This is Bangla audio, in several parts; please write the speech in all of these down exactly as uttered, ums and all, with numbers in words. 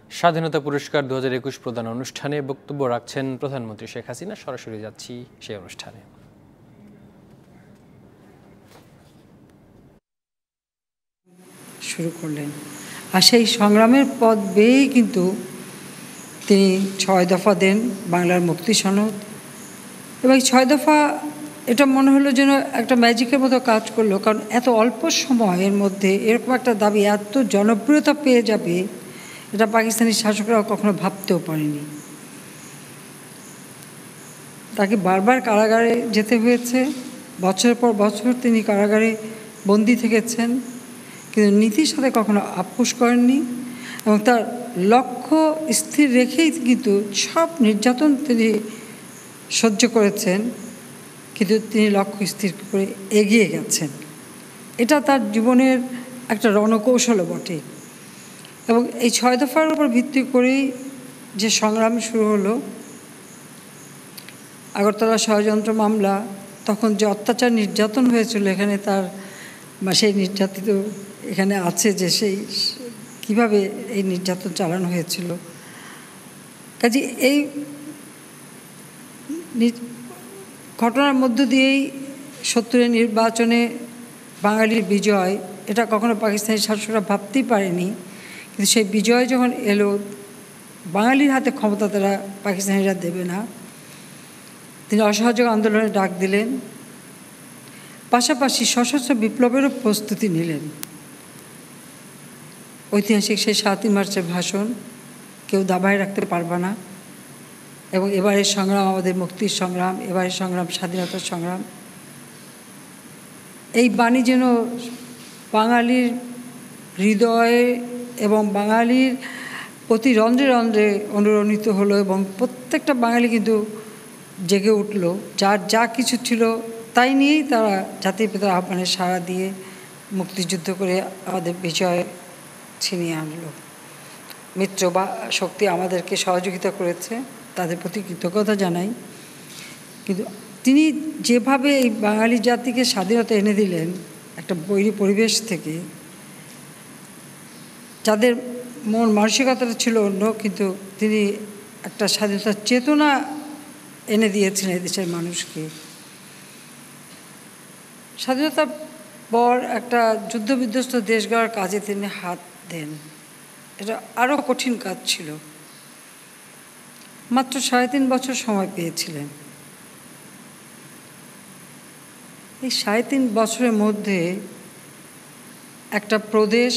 স্বাধীনতা পুরস্কার দু হাজার একুশ প্রদান অনুষ্ঠানে বক্তব্য রাখছেন প্রধানমন্ত্রী শেখ হাসিনা। সরাসরি যাচ্ছি সেই অনুষ্ঠানে। শুরু করলেন আর সেই সংগ্রামের পথ বেয়েই কিন্তু তিনি ছয় দফা দেন, বাংলার মুক্তি সনদ। এবং ছয় দফা এটা মনে হলো যেন একটা ম্যাজিকের মতো কাজ করলো, কারণ এত অল্প সময়ের মধ্যে এরকম একটা দাবি এত জনপ্রিয়তা পেয়ে যাবে এটা পাকিস্তানি শাসকরাও কখনো ভাবতেও পারেনি। তাকে বারবার কারাগারে যেতে হয়েছে, বছরের পর বছর তিনি কারাগারে বন্দী থেকেছেন, কিন্তু নীতির সাথে কখনো আপোষ করেননি এবং তার লক্ষ্য স্থির রেখেই কিন্তু সব নির্যাতন তিনি সহ্য করেছেন, কিন্তু তিনি লক্ষ্য স্থির করে এগিয়ে গেছেন। এটা তার জীবনের একটা রণকৌশলও বটে। এবং এই ছয় দফার উপর ভিত্তি করেই যে সংগ্রাম শুরু হলো, আগরতলা ষড়যন্ত্র মামলা, তখন যে অত্যাচার নির্যাতন হয়েছিল এখানে তার বা সেই নির্যাতিত এখানে আছে যে সেই কিভাবে এই নির্যাতন চালানো হয়েছিল। কাজে এই ঘটনার মধ্য দিয়েই সত্তরের নির্বাচনে বাঙালির বিজয়, এটা কখনো পাকিস্তানি শাসকরা ভাবতেই পারেনি, কিন্তু সেই বিজয় যখন এলো, বাঙালির হাতে ক্ষমতা তারা পাকিস্তানিরা দেবে না, তিনি অসহযোগ আন্দোলনে ডাক দিলেন, পাশাপাশি সশস্ত্র বিপ্লবেরও প্রস্তুতি নিলেন। ঐতিহাসিক সেই সাতই মার্চের ভাষণ কেউ দাবায় রাখতে পারবে না। এবং এবারের সংগ্রাম আমাদের মুক্তির সংগ্রাম, এবারের সংগ্রাম স্বাধীনতার সংগ্রাম। এই বাণী যেন বাঙালির হৃদয়ে এবং বাঙালির প্রতি রন্ধ্রে রন্ধ্রে অনুরণিত হলো এবং প্রত্যেকটা বাঙালি কিন্তু জেগে উঠল, যার যা কিছু ছিল তাই নিয়েই তারা জাতির পিতার আহ্বানে সাড়া দিয়ে মুক্তিযুদ্ধ করে আমাদের বিজয় ছিনিয়ে আনলো। মিত্র বা শক্তি আমাদেরকে সহযোগিতা করেছে, তাদের প্রতি কৃতজ্ঞতা জানাই। কিন্তু তিনি যেভাবে এই বাঙালি জাতিকে স্বাধীনতা এনে দিলেন একটা বৈরী পরিবেশ থেকে, যাদের মন মানসিকতাটা ছিল অন্য, কিন্তু তিনি একটা স্বাধীনতার চেতনা এনে দিয়েছেন এই দেশের মানুষকে। স্বাধীনতার পর একটা যুদ্ধবিধ্বস্ত দেশ গড়ার কাজে তিনি হাত দেন। এটা আরও কঠিন কাজ ছিল। মাত্র সাড়ে তিন বছর সময় পেয়েছিলেন। এই সাড়ে তিন বছরের মধ্যে একটা প্রদেশ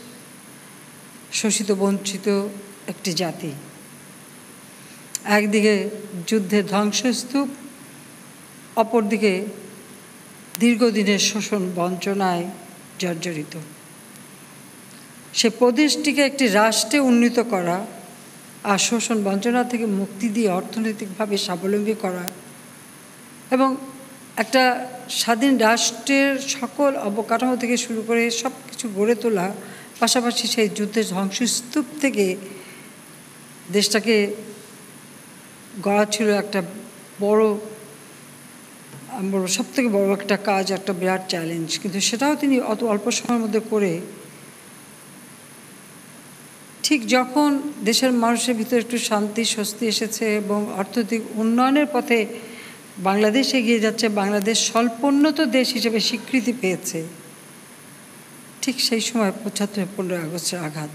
শোষিত বঞ্চিত একটি জাতি, একদিকে যুদ্ধের ধ্বংসস্তূপ, অপরদিকে দীর্ঘদিনের শোষণ বঞ্চনায় জর্জরিত। সে প্রদেশটিকে একটি রাষ্ট্রে উন্নীত করা আর শোষণ বঞ্চনা থেকে মুক্তি দিয়ে অর্থনৈতিকভাবে স্বাবলম্বী করা এবং একটা স্বাধীন রাষ্ট্রের সকল অবকাঠামো থেকে শুরু করে সব কিছু গড়ে তোলা, পাশাপাশি সেই যুদ্ধের ধ্বংসস্তূপ থেকে দেশটাকে গড়া ছিল একটা বড়, আমি বলবো সব থেকে বড় একটা কাজ, একটা বিরাট চ্যালেঞ্জ। কিন্তু সেটাও তিনি অত অল্প সময়ের মধ্যে করে, ঠিক যখন দেশের মানুষের ভিতরে একটু শান্তি স্বস্তি এসেছে এবং অর্থনৈতিক উন্নয়নের পথে বাংলাদেশ এগিয়ে যাচ্ছে, বাংলাদেশ স্বল্পোন্নত দেশ হিসেবে স্বীকৃতি পেয়েছে, ঠিক সেই সময় পঁচাত্তর পনেরোই আগস্টের আঘাত।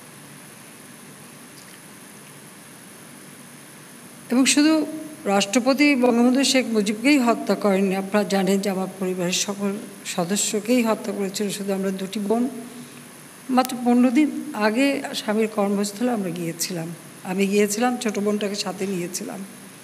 এবং শুধু রাষ্ট্রপতি বঙ্গবন্ধু শেখ মুজিবকেই হত্যা করেননি, আপনারা জানেন যে আমার পরিবারের সকল সদস্যকেই হত্যা করেছিল। শুধু আমরা দুটি বোন, মাত্র পনেরো দিন আগে স্বামীর কর্মস্থলে আমরা গিয়েছিলাম, আমি গিয়েছিলাম, ছোটো বোনটাকে সাথে নিয়েছিলাম।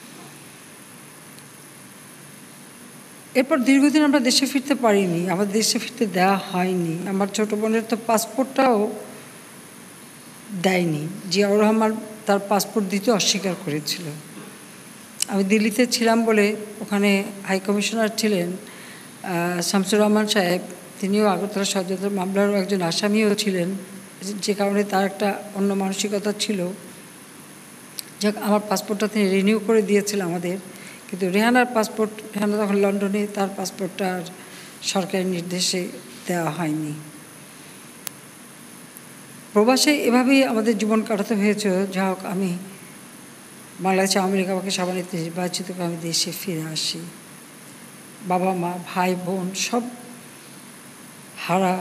এরপর দীর্ঘদিন আমরা দেশে ফিরতে পারিনি, আমাদের দেশে ফিরতে দেওয়া হয়নি। আমার ছোটো বোনের তো পাসপোর্টটাও দেয়নি, জিয়াউর রহমান তার পাসপোর্ট দিতে অস্বীকার করেছিল। আমি দিল্লিতে ছিলাম বলে ওখানে হাই কমিশনার ছিলেন শামসুর রহমান সাহেব, তিনিও আগরতলা ষড়যন্ত্র মামলারও একজন আসামিও ছিলেন, যে কারণে তার একটা অন্য মানসিকতা ছিল। যাক, আমার পাসপোর্টটা তিনি রিনিউ করে দিয়েছিলেন আমাদের, কিন্তু রেহানার পাসপোর্ট, রেহানা তখন লন্ডনে, তার পাসপোর্টটা আর সরকারি নির্দেশে দেওয়া হয়নি। প্রবাসে এভাবেই আমাদের জীবন কাটাতে হয়েছে। যা হোক, আমি বাংলাদেশে আওয়ামী লীগ আমাকে সভানেত্রী নির্বাচিত করে আমি দেশে ফিরে আসি। বাবা মা ভাই বোন সব হারা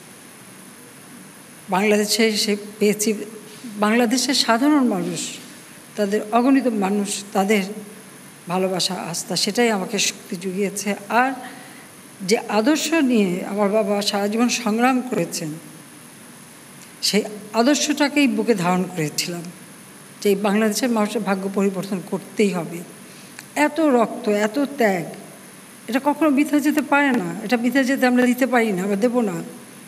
বাংলাদেশে সে পেয়েছি। বাংলাদেশের সাধারণ মানুষ, তাদের অগণিত মানুষ, তাদের ভালোবাসা আস্থা, সেটাই আমাকে শক্তি জুগিয়েছে। আর যে আদর্শ নিয়ে আমার বাবা সারা জীবন সংগ্রাম করেছেন, সেই আদর্শটাকেই বুকে ধারণ করেছিলাম যে বাংলাদেশের মানুষের ভাগ্য পরিবর্তন করতেই হবে। এত রক্ত, এত ত্যাগ, এটা কখনো বৃথা যেতে পারে না। এটা বৃথা যেতে আমরা দিতে পারি না, আমরা দেবো না।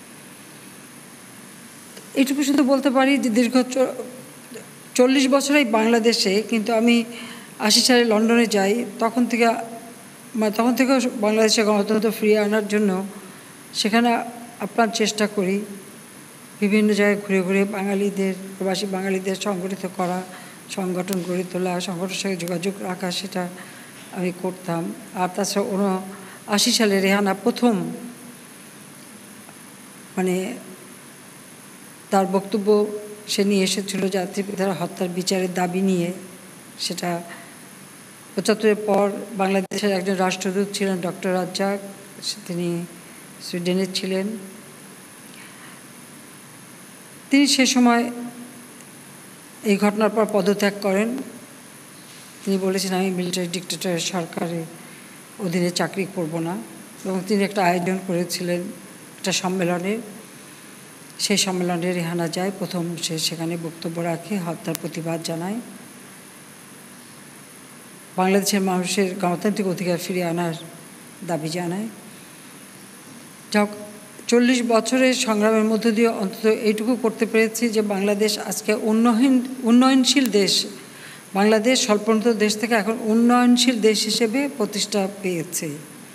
এইটুকু শুধু বলতে পারি যে দীর্ঘ চল্লিশ বছরেই বাংলাদেশে, কিন্তু আমি আশি সালে লন্ডনে যাই, তখন থেকে তখন থেকে বাংলাদেশে গণতন্ত্র ফিরিয়ে আনার জন্য সেখানে আপ্রাণ চেষ্টা করি। বিভিন্ন জায়গায় ঘুরে ঘুরে বাঙালিদের, প্রবাসী বাঙালিদের সংগঠিত করা, সংগঠন গড়ে তোলা, সংগঠনের সঙ্গে যোগাযোগ রাখা, সেটা আমি করতাম। আর তাছাড়া উনআশি সালে রেহানা প্রথম মানে তার বক্তব্য সে নিয়ে এসেছিল জাতির পিতার হত্যার বিচারের দাবি নিয়ে। সেটা পঁচাত্তরের পর বাংলাদেশের একজন রাষ্ট্রদূত ছিলেন ডক্টর রাজ্জাক, তিনি সুইডেনের ছিলেন। তিনি সে সময় এই ঘটনার পর পদত্যাগ করেন। তিনি বলেছেন, আমি মিলিটারি ডিক্টেটরের সরকারের অধীনে চাকরি করব না। এবং তিনি একটা আয়োজন করেছিলেন একটা সম্মেলনের। সেই সম্মেলনে রেহানা যায়, প্রথম সে সেখানে বক্তব্য রাখে, হত্যার প্রতিবাদ জানায়, বাংলাদেশের মানুষের গণতান্ত্রিক অধিকার ফিরিয়ে আনার দাবি জানায়। যাক, চল্লিশ বছরের সংগ্রামের মধ্য দিয়ে অন্তত এইটুকু করতে পেরেছি যে বাংলাদেশ আজকে উন্নয়ন উন্নয়নশীল দেশ। বাংলাদেশ স্বল্পোন্নত দেশ থেকে এখন উন্নয়নশীল দেশ হিসেবে প্রতিষ্ঠা পেয়েছে।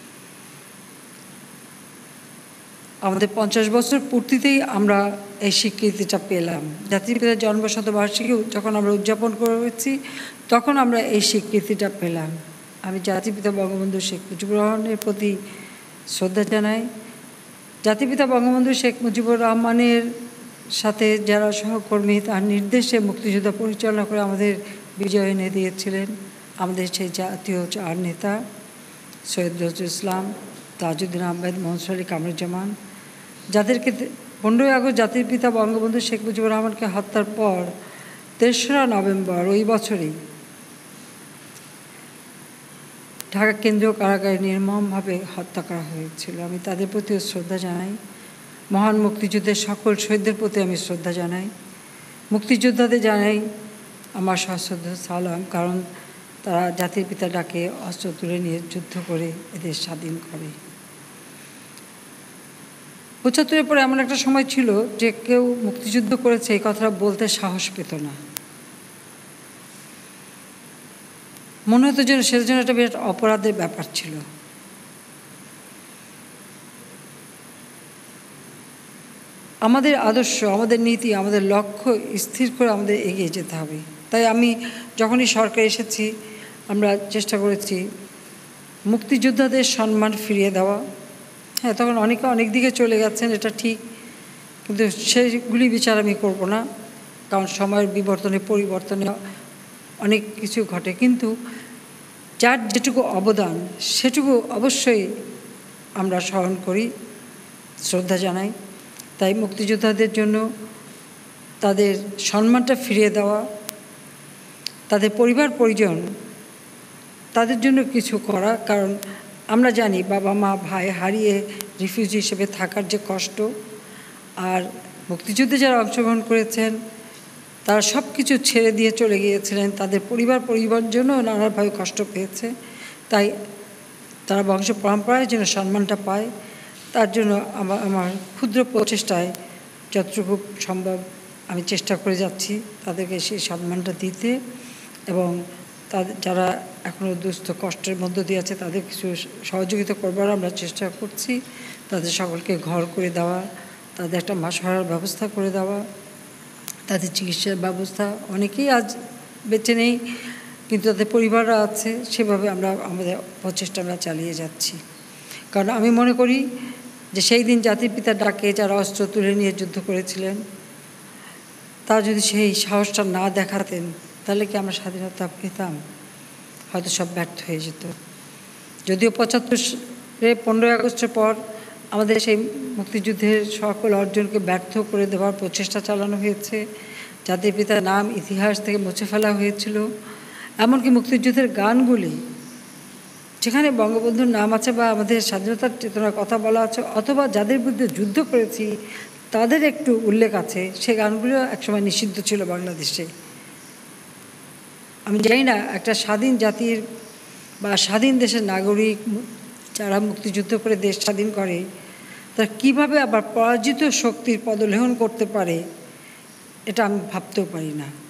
আমাদের পঞ্চাশ বছর পূর্তিতেই আমরা এই স্বীকৃতিটা পেলাম। জাতির পিতার জন্মশতবার্ষিকী যখন আমরা উদযাপন করেছি, তখন আমরা এই স্বীকৃতিটা পেলাম। আমি জাতির পিতা বঙ্গবন্ধু শেখ মুজিবুর রহমানের প্রতি শ্রদ্ধা জানাই। জাতির পিতা বঙ্গবন্ধু শেখ মুজিবুর রহমানের সাথে যারা সহকর্মী, তার নির্দেশে মুক্তিযুদ্ধ পরিচালনা করে আমাদের বিজয় এনে দিয়েছিলেন আমাদের সেই জাতীয় চার নেতা সৈয়দ নজরুল ইসলাম, তাজউদ্দিন আহমেদ, মনসুর আলী কামরুজ্জামান, যাদেরকে পনেরোই আগস্ট জাতির পিতা বঙ্গবন্ধু শেখ মুজিবুর রহমানকে হত্যার পর তেসরা নভেম্বর ওই বছরই ঢাকা কেন্দ্রীয় কারাগারে নির্মমভাবে হত্যা করা হয়েছিল। আমি তাদের প্রতিও শ্রদ্ধা জানাই। মহান মুক্তিযুদ্ধের সকল শহীদদের প্রতি আমি শ্রদ্ধা জানাই। মুক্তিযোদ্ধাদের জানাই আমার সশ্রদ্ধ সালাম, কারণ তারা জাতির পিতা ডাকে অস্ত্র তুলে নিয়ে যুদ্ধ করে এদের স্বাধীন করে। পঁচাত্তরের পরে এমন একটা সময় ছিল যে কেউ মুক্তিযুদ্ধ করেছে এই কথাটা বলতে সাহস পেত না। মনে হতো যেন সেটার জন্য একটা বিরাট অপরাধের ব্যাপার ছিল। আমাদের আদর্শ, আমাদের নীতি, আমাদের লক্ষ্য স্থির করে আমাদের এগিয়ে যেতে হবে। তাই আমি যখনই সরকার এসেছি, আমরা চেষ্টা করেছি মুক্তিযোদ্ধাদের সম্মান ফিরিয়ে দেওয়া। হ্যাঁ, তখন অনেকে অনেক দিকে চলে গেছেন, এটা ঠিক, কিন্তু সেগুলি বিচার আমি করব না, কারণ সময়ের বিবর্তনে পরিবর্তনে অনেক কিছু ঘটে। কিন্তু যার যেটুকু অবদান সেটুকু অবশ্যই আমরা স্মরণ করি, শ্রদ্ধা জানাই। তাই মুক্তিযোদ্ধাদের জন্য তাদের সম্মানটা ফিরিয়ে দেওয়া, তাদের পরিবার পরিজন, তাদের জন্য কিছু করা। কারণ আমরা জানি বাবা মা ভাই হারিয়ে রিফিউজি হিসেবে থাকার যে কষ্ট, আর মুক্তিযুদ্ধে যারা অংশগ্রহণ করেছেন তারা সব কিছু ছেড়ে দিয়ে চলে গিয়েছিলেন, তাদের পরিবার পরিবার জন্য নানাভাবে কষ্ট পেয়েছে। তাই তারা বংশ পরম্পরায় যেন সম্মানটা পায়, তার জন্য আমার আমার ক্ষুদ্র প্রচেষ্টায় যতটুকু সম্ভব আমি চেষ্টা করে যাচ্ছি তাদেরকে সেই সম্মানটা দিতে, এবং তাদের যারা এখনও দুস্থ কষ্টের মধ্য দিয়ে আছে তাদের কিছু সহযোগিতা করবার আমরা চেষ্টা করছি। তাদের সকলকে ঘর করে দেওয়া, তাদের একটা মাসহারার ব্যবস্থা করে দেওয়া, তাদের চিকিৎসার ব্যবস্থা। অনেকেই আজ বেঁচে নেই, কিন্তু তাদের পরিবাররা আছে, সেভাবে আমরা আমাদের প্রচেষ্টা আমরা চালিয়ে যাচ্ছি। কারণ আমি মনে করি যে সেই দিন জাতির পিতার ডাকে যারা অস্ত্র তুলে নিয়ে যুদ্ধ করেছিলেন, তারা যদি সেই সাহসটা না দেখাতেন তাহলে কি আমরা স্বাধীনতা পেতাম? হয়তো সব ব্যর্থ হয়ে যেত। যদিও পঁচাত্তরে পনেরোই আগস্টের পর আমাদের সেই মুক্তিযুদ্ধের সকল অর্জনকে ব্যর্থ করে দেওয়ার প্রচেষ্টা চালানো হয়েছে, যাদের পিতার নাম ইতিহাস থেকে মুছে ফেলা হয়েছিল। এমনকি মুক্তিযুদ্ধের গানগুলি যেখানে বঙ্গবন্ধুর নাম আছে বা আমাদের স্বাধীনতার চেতনার কথা বলা আছে, অথবা যাদের বিরুদ্ধে যুদ্ধ করেছি তাদের একটু উল্লেখ আছে, সে গানগুলো একসময় নিষিদ্ধ ছিল বাংলাদেশে। আমি জানি না একটা স্বাধীন জাতির বা স্বাধীন দেশের নাগরিক যারা মুক্তিযুদ্ধ করে দেশ স্বাধীন করে তারা কীভাবে আবার পরাজিত শক্তির পদলেহন করতে পারে, এটা আমি ভাবতেও পারি না।